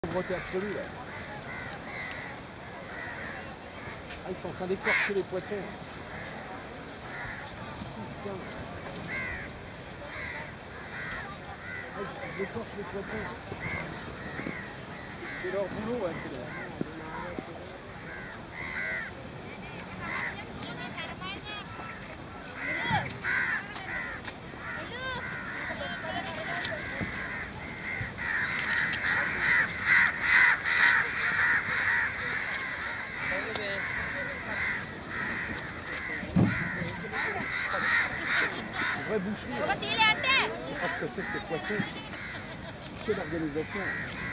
Pauvreté absolue là. Ah, ils sont en train d'écorcher les poissons. Putain. Ah, ils écorchent les poissons. C'est leur boulot, ouais, c'est leur... Vraie boucherie. Je sais pas ce que c'est que ces poissons. Quelle organisation.